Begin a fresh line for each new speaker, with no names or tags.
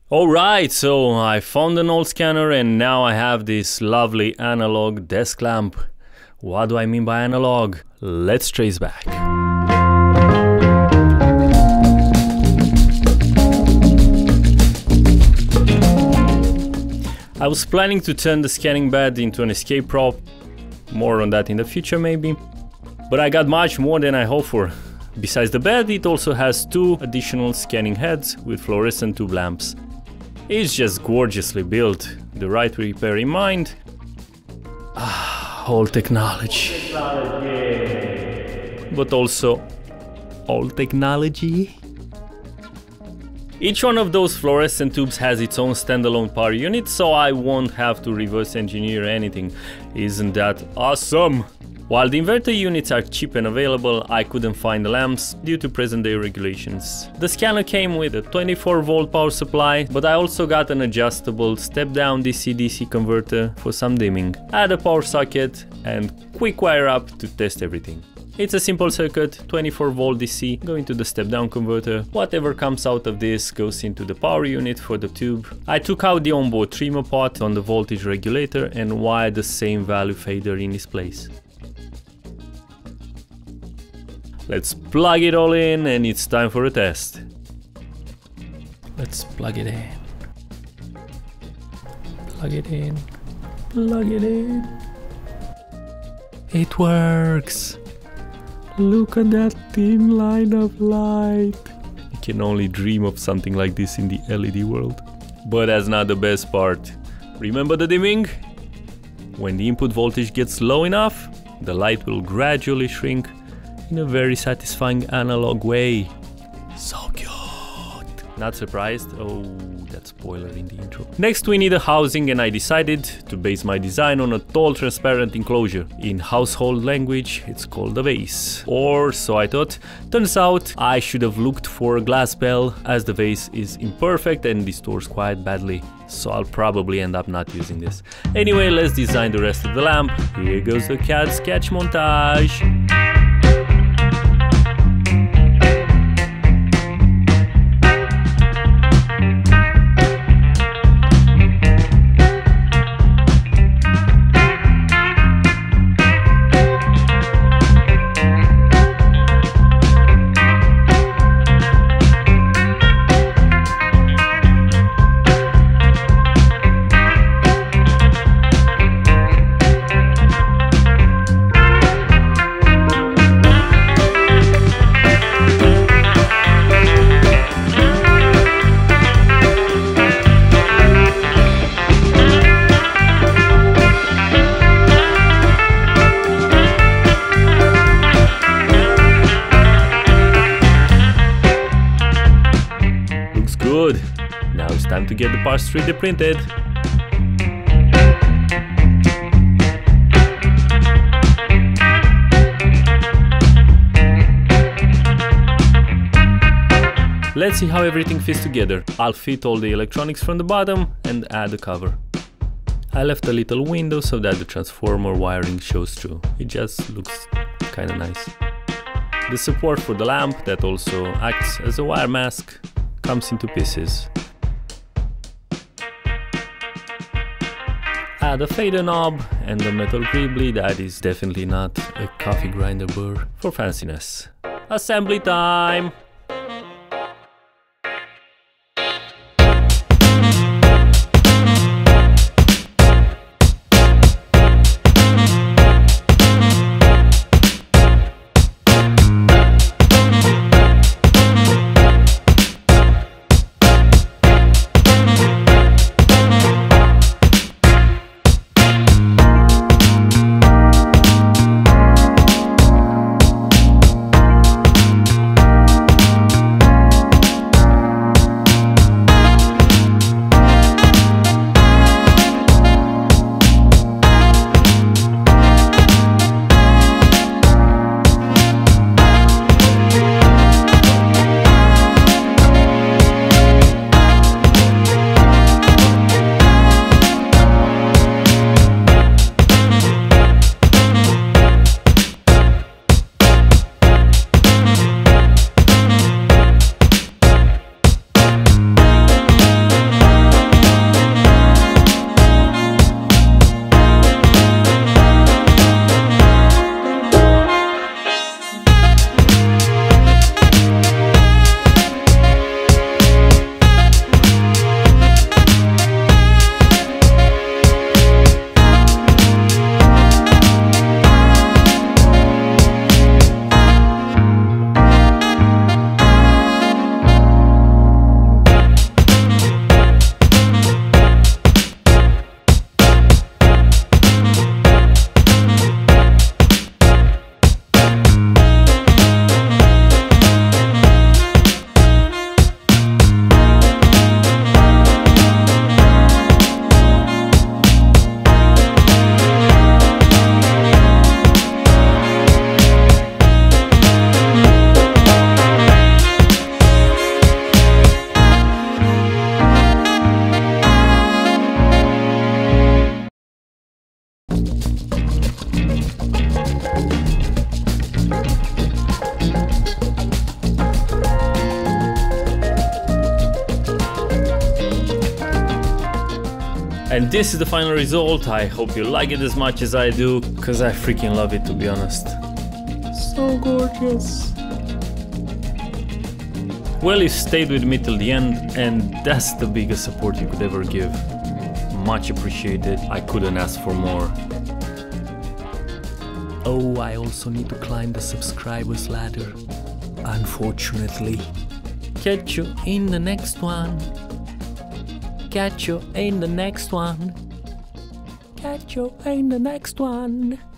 Alright, so I found an old scanner and now I have this lovely analog desk lamp. What do I mean by analog? Let's trace back. I was planning to turn the scanning bed into an escape prop, more on that in the future maybe, but I got much more than I hoped for. Besides the bed, it also has two additional scanning heads with fluorescent tube lamps. It's just gorgeously built, the right repair in mind. Old technology. But also old technology. Each one of those fluorescent tubes has its own standalone power unit, so I won't have to reverse engineer anything. Isn't that awesome? While the inverter units are cheap and available, I couldn't find the lamps due to present day regulations. The scanner came with a 24-volt power supply, but I also got an adjustable step-down DC-DC converter for some dimming. Add a power socket and quick wire up to test everything. It's a simple circuit, 24-volt DC going to the step-down converter. Whatever comes out of this goes into the power unit for the tube. I took out the onboard trimmer pot on the voltage regulator and wired the same value fader in its place. Let's plug it all in and it's time for a test. Let's plug it in. Plug it in. Plug it in. It works! Look at that thin line of light. I can only dream of something like this in the LED world. But that's not the best part. Remember the dimming? When the input voltage gets low enough, the light will gradually shrink in a very satisfying analog way. So cute! Not surprised? Oh, that spoiler in the intro. Next we need a housing and I decided to base my design on a tall transparent enclosure. In household language it's called a vase. Or so I thought. Turns out I should have looked for a glass bell as the vase is imperfect and distorts quite badly. So I'll probably end up not using this. Anyway, let's design the rest of the lamp. Here goes the CAD sketch montage. Good. Now it's time to get the parts 3D printed. Let's see how everything fits together. I'll fit all the electronics from the bottom and add the cover. I left a little window so that the transformer wiring shows through. It just looks kinda nice. The support for the lamp that also acts as a wire mask comes into pieces. Add a fader knob and a metal gribbly that is definitely not a coffee grinder burr for fanciness. Assembly time! And this is the final result. I hope you like it as much as I do, cause I freaking love it, to be honest. So gorgeous. Well, you stayed with me till the end, and that's the biggest support you could ever give. Much appreciated. I couldn't ask for more. Oh, I also need to climb the subscribers ladder, unfortunately. Catch you in the next one. Catch you in the next one. Catch you in the next one.